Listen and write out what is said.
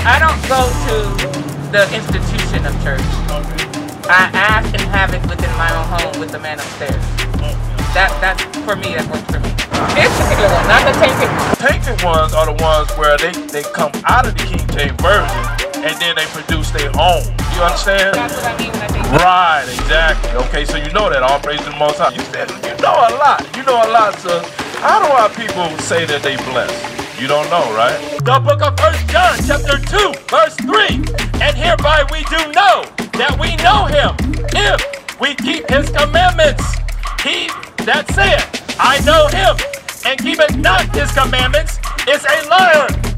I don't go to the institution of church. I ask and have it within my own home with the man upstairs. That's for me, that works for me. This particular one, not the tainted one. Tainted ones are the ones where they come out of the King James Version and then they produce their own. You understand? That's what I mean when I say right, exactly. Okay, so you know that. All praise to the Most High. You know a lot. You know a lot, sir. How do our people say that they blessed? You don't know, right? The book of 1 John, chapter 2, verse 3. And hereby we do know that we know him, if we keep his commandments. He that saith, I know him, and keepeth not his commandments, is a liar,